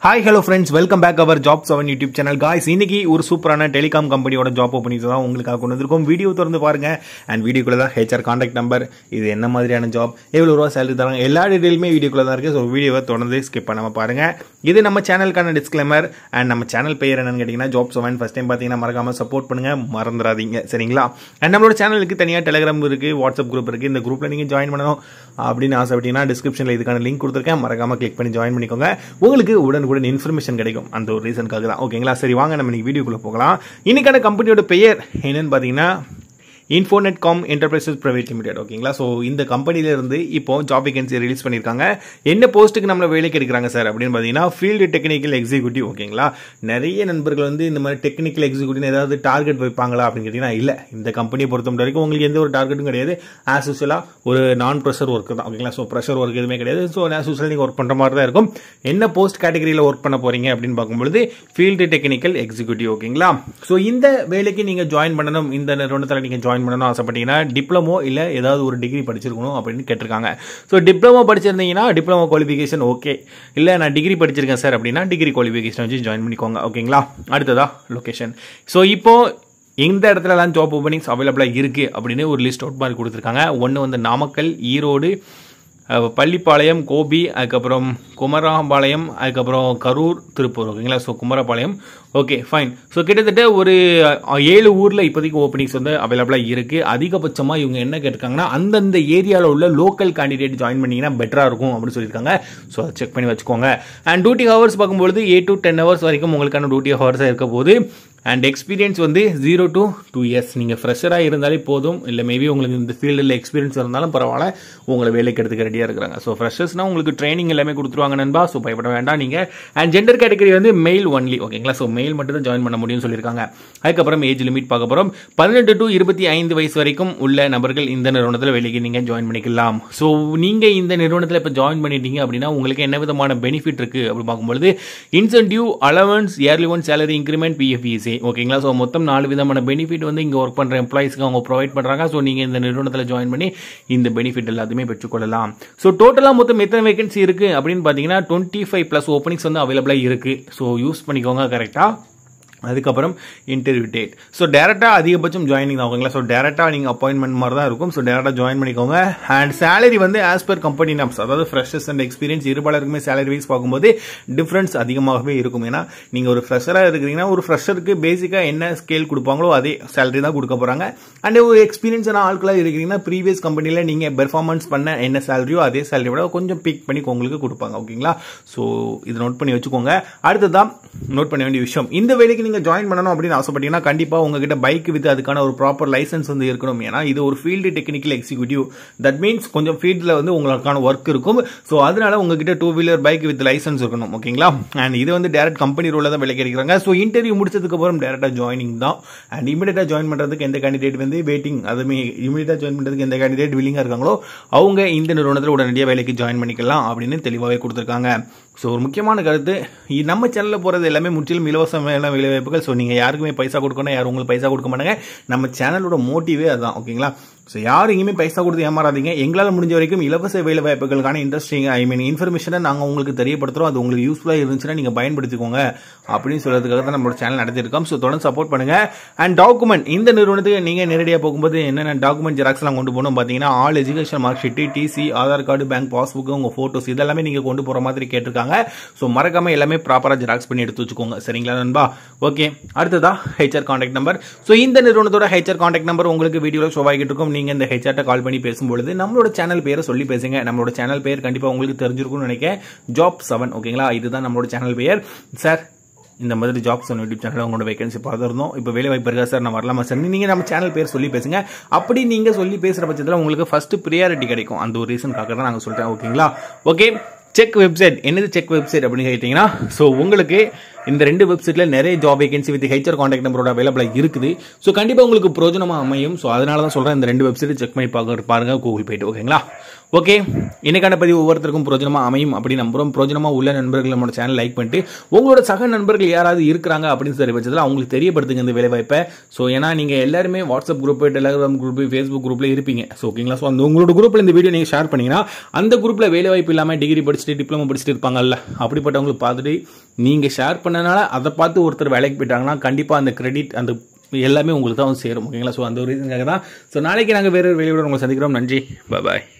Hi, hello friends, welcome back our Jobs on YouTube channel. Guys, இன்னைக்கு ஒரு சூப்பரான telecom கம்பெனியோட ஜாப் ஓபனிங்ஸ் தான் உங்களுக்காக கொண்டு வந்திருக்கோம். வீடியோ திறந்து பாருங்க. அண்ட் வீடியோக்குள்ள தான் HR கான்டாக்ட் நம்பர், இது என்ன மாதிரியான ஜாப், எவ்வளவு ரூபாய் salary தராங்க, எல்லா டீடைலுமே வீடியோக்குள்ள தான் இருக்கு. சோ வீடியோவை தொடர்ந்து ஸ்கிப் பண்ணாம பாருங்க. இது நம்ம சேனலுக்கான டிஸ்க்ளைமர். அண்ட் நம்ம சேனல் பெயர் என்னன்னு கேட்டீங்கன்னா Jobs on ஃபர்ஸ்ட் டைம் பாத்தீங்கன்னா மறக்காம சப்போர்ட் பண்ணுங்க, மறந்துடாதீங்க. சரிங்களா? அண்ட் நம்மளோட சேனலுக்கு தனியா டெலிகிராம் இருக்கு, வாட்ஸ்அப் குரூப் இருக்கு. இந்த குரூப்ல நீங்க ஜாயின் பண்ணணும் அப்படின்னு ஆசைப்பட்டீங்கன்னா டிஸ்கிரிப்ஷன்ல இதுக்கான லிங்க் கொடுத்துருக்கேன், மறக்காம கிளிக் பண்ணி ஜாயின் பண்ணிக்கோங்க. உங்களுக்கு உடனுக்குடன் இன்ஃபர்மேஷன் கிடைக்கும். அந்த ஒரு ரீசனுக்காக தான். ஓகேங்களா? சரி, வாங்க நம்ம இன்னைக்கு வீடியோக்குள்ள போகலாம். இன்னைக்கான கம்பெனியோட பெயர் என்னன்னு பாத்தீங்கன்னா Infonet.com Enterprises Private Limited. ஓகேங்களா? சோ இந்த கம்பெனில இருந்து இப்போ ஜாப் வேகன்சி ரிலீஸ் பண்ணிருக்காங்க. என்ன போஸ்ட்டுக்கு நம்மள வேலைக்கு எடுக்கறாங்க சார் அப்படின்னு பாத்தீங்கன்னா ஃபீல்ட் டெக்னிக்கல் எக்ஸிகியூட்டிவ். ஓகேங்களா? நிறைய நண்பர்கள் வந்து இந்த மாதிரி டெக்னிக்கல் எக்ஸிகியூட்டிவ் ஏதாவது டார்கெட் வைப்பாங்களா அப்படின்னு கேட்டீங்கன்னா இல்ல. இந்த கம்பெனியை பொறுத்த வரைக்கும் உங்களுக்கு எந்த ஒரு டார்கெட்டும் கிடையாது. ஆஸ் யூசுவலா ஒரு நான் பிரஷர் ஒர்க் தான். ஓகேங்களா? சோ பிரஷர் ஒர்க் எதுவுமே கிடையாது. சோ ஆஸ் யூசுவல் நீங்க ஒர்க் பண்ற மாதிரி தான் இருக்கும். என்ன போஸ்ட் கேட்டகரியில ஒர்க் பண்ண போறீங்க அப்படின்னு பார்க்கும்போது ஃபீல்ட் டெக்னிக்கல் எக்ஸிகியூட்டிவ். ஓகேங்களா? சோ இந்த வேலைக்கு நீங்க ஜாயின் பண்ணணும், இந்த நிறுவனத்துல நீங்க ஜாயின் பண்ணணும் ஆசைப்பட்டீங்கன்னா டிப்ளமோ இல்ல ஏதாவது ஒரு டிகிரி படிச்சிருக்கணும் அப்படின்னு கேட்டிருக்காங்க. சோ டிப்ளமோ படிச்சிருந்தீங்கன்னா டிப்ளமோ குவாலிஃபிகேஷன் ஓகே. இல்ல நான் டிகிரி படிச்சிருக்கேன் சார் அப்படின்னா டிகிரி குவாலிஃபிகேஷன் வச்சு ஜாயின் பண்ணிக்கோங்க. ஓகேங்களா? அடுத்ததா லொகேஷன். சோ இப்போ இந்த இடத்துல எல்லாம் ஜாப் ஓபனிங்ஸ் அவைலபிளா இருக்கு அப்படின்னு ஒரு லிஸ்ட் அவுட் மாதிரி கொடுத்துருக்காங்க. ஒன்னு வந்து நாமக்கல், ஈரோடு, பள்ளிப்பாளையம், கோபி, அதுக்கப்புறம் குமராபாளையம், அதுக்கப்புறம் கரூர், திருப்பூர். ஓகேங்களா? So Kumarapalayam. Okay, fine. So கிட்டத்தட்ட ஒரு 7 ஊர்ல இப்போதைக்கு ஓப்பனிங்ஸ் வந்து அவைலபிளாக இருக்கு. அதிகபட்சமாக இவங்க என்ன கேட்டிருக்காங்கன்னா அந்தந்த ஏரியாவில் உள்ள லோக்கல் கேண்டிடேட் ஜாயின் பண்ணீங்கன்னா பெட்டராக இருக்கும் அப்படின்னு சொல்லியிருக்காங்க. ஸோ அதை செக் பண்ணி வச்சுக்கோங்க. அண்ட் டியூட்டி ஹவர்ஸ் பார்க்கும்போது 8 to 10 hours வரைக்கும் உங்களுக்கான டியூட்டி ஹவர்ஸாக இருக்க போது. அண்ட் எக்ஸ்பீரியன்ஸ் வந்து 0 to 2 years. நீங்கள் ஃப்ரெஷராக இருந்தாலே போதும், இல்லை மேபி உங்களுக்கு இந்த ஃபீல்டில் எக்ஸ்பீரியன்ஸ் இருந்தாலும் பரவாயில்ல, உங்களை வேலைக்கு எடுத்துக்க ரெடியாக இருக்கிறாங்க. ஸோ ஃப்ரெஷர்ஸ்னா உங்களுக்கு ட்ரைனிங் எல்லாமே கொடுத்துருவாங்க நண்பா. ஸோ பயப்பட வேண்டாம் நீங்கள். அண்ட் ஜெண்டர் கேட்டகரி வந்து மெயில் ஒன்லி. ஓகேங்களா? ஸோ மெயில் மட்டும் தான் ஜாயின் பண்ண முடியும்னு சொல்லியிருக்காங்க. அதுக்கப்புறம் ஏஜ் லிமிட் பார்க்க போகிறோம். 18 to 25 வயசு வரைக்கும் உள்ள நபர்கள் இந்த நிறுவனத்தில் வேலைக்கு நீங்கள் ஜாயின் பண்ணிக்கலாம். ஸோ நீங்கள் இந்த நிறுவனத்தில் இப்போ ஜாயின் பண்ணிட்டீங்க அப்படின்னா உங்களுக்கு என்ன விதமான பெனிஃபிட் இருக்கு அப்படின்னு பார்க்கும்போது incentive, allowance, yearly one salary increment, PFEC. ஓகேங்களா? ஸோ மொத்தம் 4 விதமான பெனிஃபிட் வந்து இங்கே ஒர்க் பண்ணுற எம்ப்ளாயிஸ்க்கு அவங்க ப்ரொவைட் பண்ணுறாங்க. ஸோ நீங்கள் இந்த நிறுவனத்தில் ஜாயின் பண்ணி இந்த பெனிஃபிட் எல்லாத்தையுமே பெற்றுக்கொள்ளலாம். ஸோ டோட்டலாக மொத்தம் எத்தனை வேகன்சி இருக்கு அப்படின்னு பார்த்தீங்கன்னா 25+ ஓப்பனிங்ஸ் வந்து அவைலபிளாக இருக்கு. ஸோ யூஸ் பண்ணிக்கோங்க கரெக்டாக. அதுக்கப்புறம் இன்டர்வியூ டேட். ஸோ டேரக்டா அதிகபட்சம் ஜாயினிங் தான். ஓகேங்களா? ஸோ டேரக்டா நீங்க அப்பாயின்மெண்ட் மாதிரி தான் இருக்கும். ஸோ டேரக்டா ஜாயின் பண்ணிக்கோங்க. அண்ட் சேலரி வந்து ஆஸ் பர் கம்பெனி நாம்ஸ், அதாவது ஃப்ரெஷர்ஸ் அண்ட் எக்ஸ்பீரியன்ஸ் இருபாலருக்குமே சேலரி வைஸ் பார்க்கும்போது டிஃபரன்ஸ் அதிகமாகவே இருக்கும். ஏன்னா நீங்க ஒரு ஃப்ரெஷரா இருக்கிறீங்கன்னா ஒரு ஃப்ரெஷருக்கு பேசிக்கா என்ன ஸ்கேல் கொடுப்பாங்களோ அதே சேலரி தான் கொடுக்க போறாங்க. அண்ட் ஒரு எக்ஸ்பீரியன்ஸான ஆட்களாக இருக்கிறீங்கன்னா ப்ரீவியஸ் கம்பெனில நீங்க பெர்ஃபார்மன்ஸ் பண்ண என்ன சேலரியோ அதே சேலரி விட கொஞ்சம் பிக் பண்ணி உங்களுக்கு கொடுப்பாங்க. ஓகேங்களா? ஸோ இதை நோட் பண்ணி வச்சுக்கோங்க. அடுத்ததான் நோட் பண்ண வேண்டிய விஷயம், இந்த வேலைக்கு நீங்க ஜாயின் பண்ணணும் அப்படின்னு ஆசைப்பட்டீங்கன்னா கண்டிப்பா உங்ககிட்ட பைக் வித் அதுக்கான ஒரு ப்ராப்பர் லைசன்ஸ் வந்து இருக்கணும். ஏன்னா இது ஒரு field technical executive. That means கொஞ்சம் ஃபீல்ட்ல வந்து உங்களுக்கான ஒர்க் இருக்கும். ஸோ அதனால உங்ககிட்ட 2 வீலர் பைக் வித் லைசன்ஸ் இருக்கணும். ஓகேங்களா? அண்ட் இது வந்து டைரக்ட் கம்பெனி ரோல தான் வேலைக்கு எடுக்கிறாங்க. ஸோ இன்டர்வியூ முடிச்சதுக்கு அப்புறம் டைரக்டா ஜாயினிங் தான். அண்ட் இமீடியட்டா ஜாயின் பண்றதுக்கு எந்த கேண்டிடேட் வந்து வெயிட்டிங், அதுமே இமீடியட்டா ஜாயின் பண்றதுக்கு எந்த கேண்டிடேட் வில்லிங்கா இருக்காங்களோ அவங்க இந்த நிறுவனத்தில் உடனடியாக வேலைக்கு ஜாயின் பண்ணிக்கலாம் அப்படின்னு தெளிவாகவே கொடுத்துருக்காங்க. ஸோ ஒரு முக்கியமான கருத்து, நம்ம சேனலில் போகிறது எல்லாமே முற்றிலும் இலவசமான வேலைவாய்ப்புகள். ஸோ நீங்கள் யாருக்குமே பைசா கொடுக்கணும், யாரும் உங்களுக்கு பைசா கொடுக்க மாட்டாங்க. நம்ம சேனலோட மோட்டிவே அதுதான். ஓகேங்களா? ஸோ யாரும் எங்கேயுமே பைசா கொடுத்து ஏமாறாதீங்க. எங்களால் முடிஞ்ச வரைக்கும் இலவச வேலை வாய்ப்புகளுக்கான இன்ட்ரெஸ்டிங் இன்ஃபர்மேஷனை நாங்கள் உங்களுக்கு தெரியப்படுத்துகிறோம். அது உங்களுக்கு யூஸ்ஃபுல்லாக இருந்துச்சுன்னா நீங்கள் பயன்படுத்திக்கோங்க அப்படின்னு சொல்றதுக்காக தான் நம்மளோட சேனல் நடத்திருக்கோம். ஸோ தொடர்ந்து சப்போர்ட் பண்ணுங்க. அண்ட் டாக்குமெண்ட், இந்த நிறுவனத்துக்கு நீங்கள் நேரடியாக போகும்போது என்னென்ன டாக்குமெண்ட் ஜெராக்ஸ்லாம் கொண்டு போகணும் பார்த்தீங்கன்னா all education mark sheet, TC, Aadhaar card, bank passbook, உங்கள் ஃபோட்டோஸ் இதெல்லாமே நீங்கள் கொண்டு போகிற மாதிரி கேட்டிருக்காங்க. ஸோ மறக்காம எல்லாமே ப்ராப்பராக ஜெராக்ஸ் பண்ணி எடுத்து வச்சுக்கோங்க. சரிங்களா நண்பா? ஓகே, அடுத்ததா HR கான்டாக்ட் நம்பர். ஸோ இந்த நிறுவனத்தோட HR கான்டாக்ட் நம்பர் உங்களுக்கு வீடியோவில் ஷோ ஆகிட்டு இருக்கும். நீங்க இந்த HR கால் பண்ணி பேசும்பொழுது நம்மளோட சேனல் பேரை சொல்லி பேசுங்க. நம்மளோட சேனல் பேர் கண்டிப்பா உங்களுக்கு தெரிஞ்சிருக்கும்னு நினைக்கிறேன், Jobs 7. ஓகேங்களா? இதுதான் நம்மளோட சேனல் பேர். சார் இந்த மாதிரி Jobs on யூடியூப் சேனல் உங்களோட வேகன்சி பார்த்துருந்தோம், இப்போ வேலை வாய்ப்பு இருக்கா சார், நான் வரலாமா சார், நீங்க நம்ம சேனல் பேர் சொல்லி பேசுங்க. அப்படி நீங்க சொல்லி பேசுற பட்சத்தில் உங்களுக்கு ஃபர்ஸ்ட் ப்ரியாரிட்டி கிடைக்கும். அந்த ஒரு ரீசனுக்காக தான் நாங்கள் சொல்றேன். ஓகேங்களா? Okay, check website. என்னது செக் வெப்சைட் அப்படின்னு கேட்டீங்கன்னா, ஸோ உங்களுக்கு இந்த 2 வெப்சைட்ல நிறைய job vacancy with HR contact நம்பரோட அவைலபிளாக இருக்குது. ஸோ கண்டிப்பா உங்களுக்கு பிரோஜனமா அமையும். ஸோ அதனால தான் சொல்றேன், இந்த 2 வெப்சைட் செக் பண்ணி பாருங்க கூகுள் போயிட்டு. ஓகேங்களா? ஓகே, இன்னைக்கான பதிவு ஒவ்வொருத்தருக்கும் பிரோஜனமா அமையும் அப்படி நம்புறோம். பிரோஜனமா உள்ள நண்பர்கள் நம்மளோட சேனல் லைக் பண்ணிட்டு உங்களோட சக நண்பர்கள் யாராவது இருக்கிறாங்க அப்படின்னு சொல்லி பட்சத்தில் அவங்களுக்கு தெரியப்படுத்துங்க இந்த வேலை வாய்ப்பை. ஸோ ஏன்னா நீங்க எல்லாருமே WhatsApp group, Telegram group, Facebook குரூப்ல இருப்பீங்க. ஸோ ஓகேங்களா? ஸோ அந்த உங்களோட குரூப்ல இந்த வீடியோ நீங்க ஷேர் பண்ணீங்கன்னா அந்த குரூப்ல வேலை வாய்ப்பு இல்லாம டிகிரி படிச்சுட்டு டிப்ளமோ படிச்சுட்டு இருப்பாங்கல்ல, அப்படிப்பட்டவங்களுக்கு பார்த்துட்டு நீங்கள் ஷேர் பண்ணனால அதை பார்த்து ஒருத்தர் வேலைக்கு போயிட்டாங்கன்னா கண்டிப்பாக அந்த கிரெடிட் அந்த எல்லாமே உங்களுக்கு தான் சேரும். ஓகேங்களா? ஸோ அந்த ஒரு ரீசனுக்காக தான். ஸோ நாளைக்கு நாங்கள் வேறு ஒரு வேலையோட உங்களை சந்திக்கிறோம். நன்றி. பாய்.